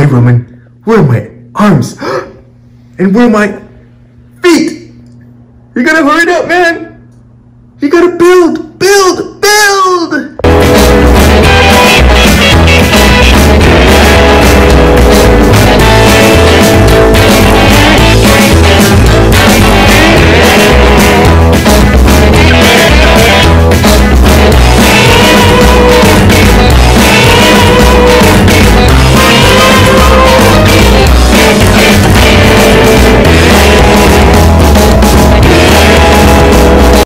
Okay, Roman, where are my arms? And where are my feet? You gotta hurry it up, man! You gotta build!